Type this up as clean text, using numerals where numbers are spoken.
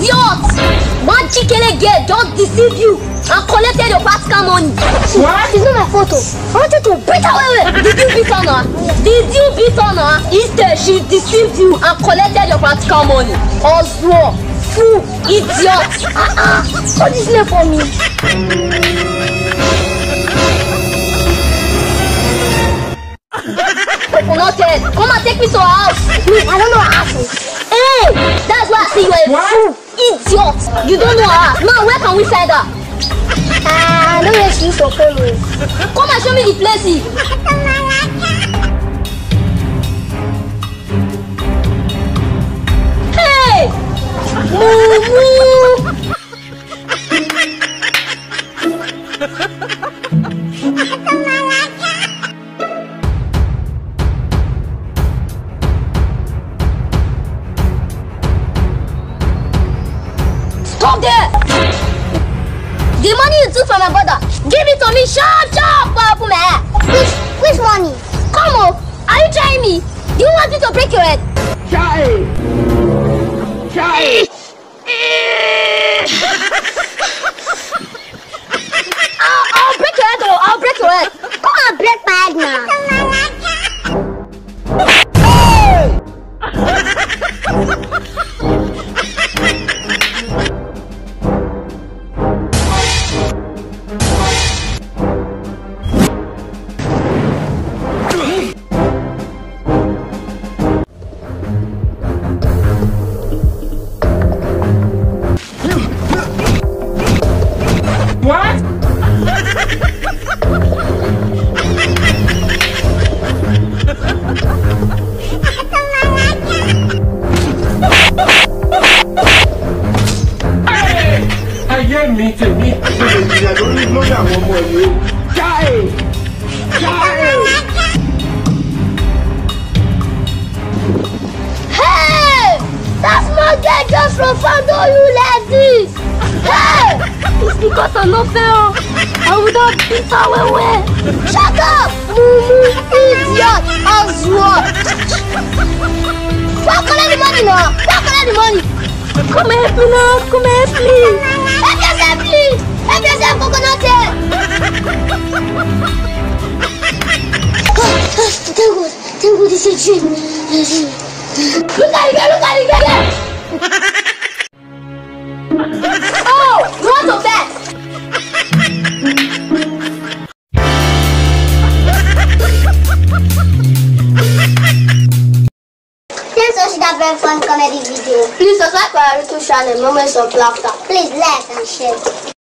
Idiot! One chicken girl just deceived you and collected your practical money. What? It's not my photo. I wanted to beat her. Wait. Did you beat her now? Did you beat her now? Instead, she deceived you and collected your practical money. Oswald, fool, idiot. Hold this name for me. Coconut, come and take me to our house. Please, I don't know her house. Hey, that's why I say you're a fool, idiot. You don't know her. Now, where can we find her? I don't know where she used to come with. Come and show me the place. Hey! Moo! Stop there! The money you took from my brother, give it to me sharp, powerful man. Which money? Come on, are you trying me? Do you want me to break your head? Chai! I'll break your head, though. I'll break your head. Come on, break my head now. What? Ayé mi tèmi ìyá lórí àwọn ọmọ yìí. Jáì! Hey! That's not get just from Fando you like this. Hey! It's because I'm not fair. I would have beat her away. Shut up! Mumu, idiot, Oswald. Go collect the money now. Go collect the money. Come help me now. Come help me. Help yourself, please. Help yourself, Coconut. Thank God, it's a dream. Look at it, girl. Oh, you want to bet? Thanks for that very fun comedy video. Please subscribe to our YouTube channel, Moments of Laughter. Please like and share.